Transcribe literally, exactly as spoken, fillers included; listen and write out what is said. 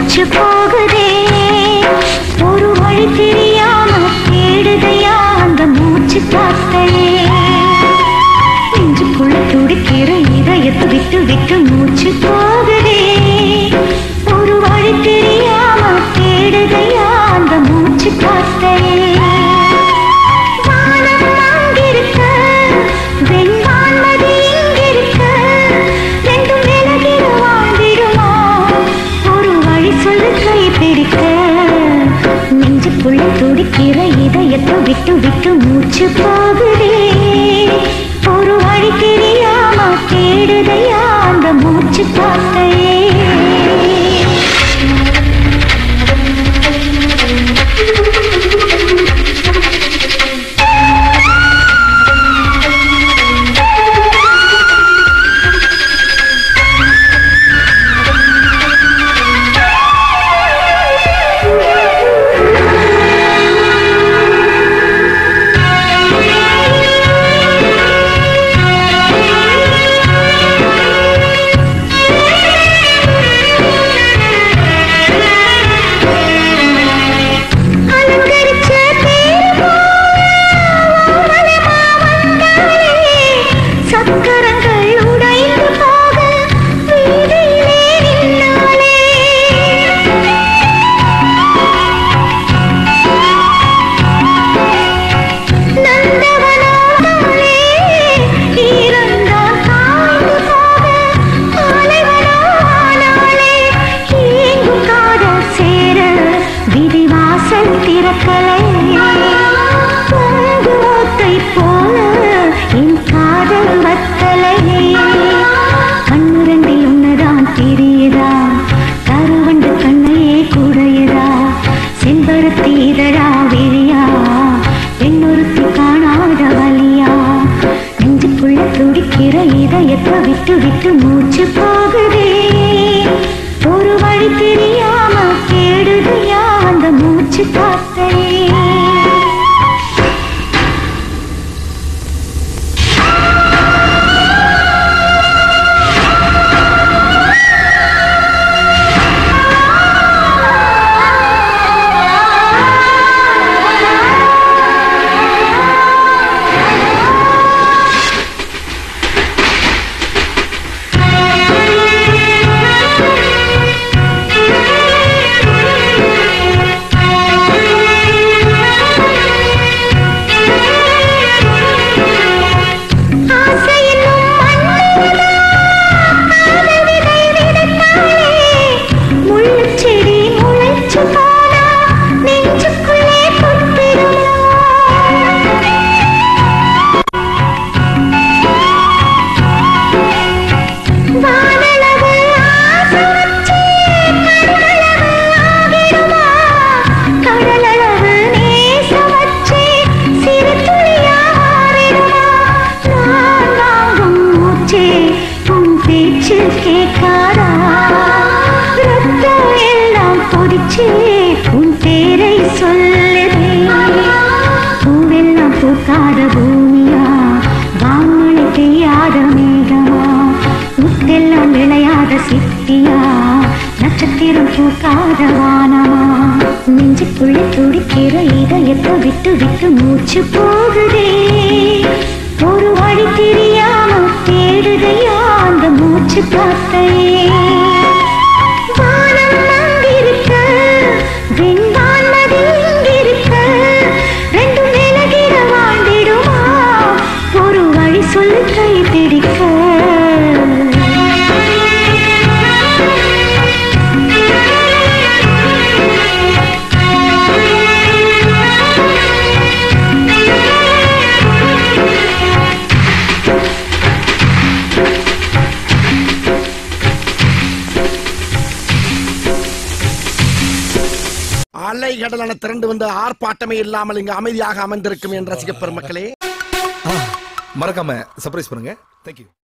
மூச்சு போகுதே ஒரு வழி தெரியாம தேடுதையா அந்த மூச்சு காத்தையே நெஞ்சுக்குள்ள துடிக்கிற இதயத்தை விட்டு விட்டு மூச்சு போகுதே ஒரு வழி தெரியாம தேடுதையா அந்த மூச்சு காத்தையே துடிக்கிற இதயத்தை விட்டு விட்டு மூச்சு போகுதே ஒரு வழி தெரியாம தேடுதையா அந்த மூச்சு காத்தையே விட்டு விட்டு மூச்சு போகுதே ஒரு வழி தெரியாம தேடுதையா அந்த மூச்சு காத்தையே நட்சத்திரம் பூக்காத வானமா நெஞ்சுக்குள்ள துடிக்கிற இதயத்தை விட்டு விட்டு மூச்சு போகுதே ஒரு வழி தெரியாம தேடுதையா அந்த மூச்சு காத்தையே வானம் அங்கிருக்க வெண்வான் நதி இங்கிருக்க ரெண்டும் விலகிட வாழ்ந்திடுமா ஒரு வழி சொல்லு கை பிடிக்க அலை கடலான திரண்டு வந்து ஆர்ப்பாட்டமே இல்லாமல் இங்கு அமைதியாக அமர்ந்திருக்கும் என் ரசிக பெருமக்களே மறக்காம சர்ப்ரைஸ் பண்ணுங்க. தேங்க்யூ.